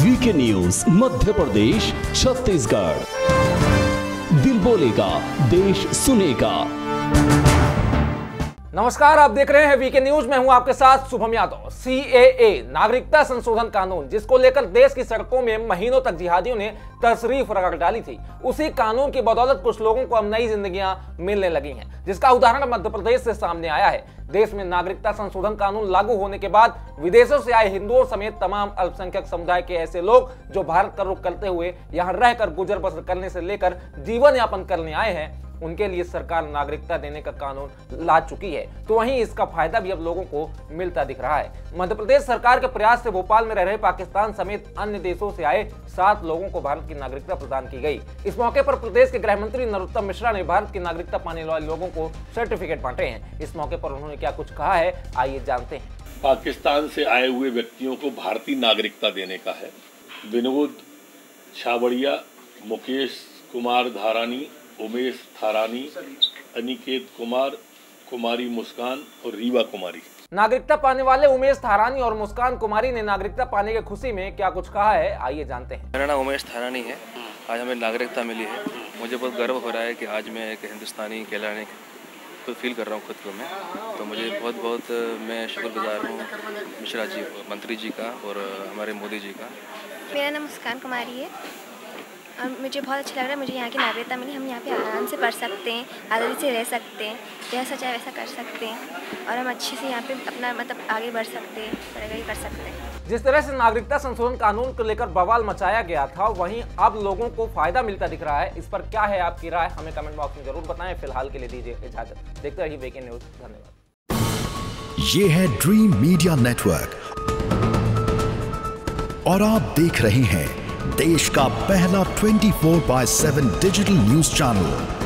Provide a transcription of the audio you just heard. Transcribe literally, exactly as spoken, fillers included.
VK news Madhya Pradesh Chhattisgarh. दिल बोलेगा, देश सुनेगा। नमस्कार, आप देख रहे हैं वीके न्यूज। मैं हूं आपके साथ शुभम यादव। सीएए नागरिकता संशोधन कानून, जिसको लेकर देश की सड़कों में महीनों तक जिहादियों ने तशरीफ रगड़ डाली थी, उसी कानून की बदौलत कुछ लोगों को अब नई जिंदगियां मिलने लगी हैं, जिसका उदाहरण मध्य प्रदेश से सामने आया है। देश में नागरिकता संशोधन कानून लागू होने के बाद विदेशों से आए हिंदुओं समेत तमाम अल्पसंख्यक समुदाय के ऐसे लोग जो भारत का रुख करते हुए यहाँ रहकर गुजर बसर करने से लेकर जीवन यापन करने आए हैं, उनके लिए सरकार नागरिकता देने का कानून ला चुकी है। तो वहीं इसका फायदा भी अब लोगों को मिलता दिख रहा है। मध्य प्रदेश सरकार के प्रयास से भोपाल में रह रहे पाकिस्तान समेत अन्य देशों से आए सात लोगों को भारत की नागरिकता प्रदान की गई। इस मौके पर प्रदेश के गृह मंत्री नरोत्तम मिश्रा ने भारत की नागरिकता पाने वाले लोगों को सर्टिफिकेट बांटे हैं। इस मौके पर उन्होंने क्या कुछ कहा है, आइए जानते हैं। पाकिस्तान से आए हुए व्यक्तियों को भारतीय नागरिकता देने का है। विनोद छाबड़िया, मुकेश कुमार धारानी, उमेश थारानी, अनिकेत कुमार, कुमारी मुस्कान और रीवा कुमारी। नागरिकता पाने वाले उमेश थारानी और मुस्कान कुमारी ने नागरिकता पाने की खुशी में क्या कुछ कहा है, आइए जानते हैं। मेरा नाम उमेश थारानी है। आज हमें नागरिकता मिली है। मुझे बहुत गर्व हो रहा है कि आज मैं एक हिंदुस्तानी कहलाने को फील कर रहा हूँ खुद को मैं। तो मुझे बहुत बहुत मैं शुक्रगुजार हूँ मिश्रा जी, मंत्री जी का और हमारे मोदी जी का। मेरा नाम मुस्कान कुमारी है और मुझे बहुत अच्छा लग रहा है। मुझे यहाँ की नागरिकता मिली। हम यहाँ पे आराम से पढ़ सकते हैं, आज़ादी से रह सकते हैं, जैसा चाहे वैसा कर सकते हैं और हम अच्छे से यहाँ पे अपना मतलब आगे बढ़ सकते हैं, पढ़ाई कर सकते हैं। जिस तरह से नागरिकता संशोधन कानून को लेकर बवाल मचाया गया था, वहीं अब लोगों को फायदा मिलता दिख रहा है। इस पर क्या है आपकी राय, हमें कमेंट बॉक्स में जरूर बताएं। फिलहाल के लिए दीजिए इजाजत। देखते रहिए वीके न्यूज। धन्यवाद। ये है ड्रीम मीडिया नेटवर्क और आप देख रहे हैं देश का पहला चौबीस बाय सात डिजिटल न्यूज चैनल।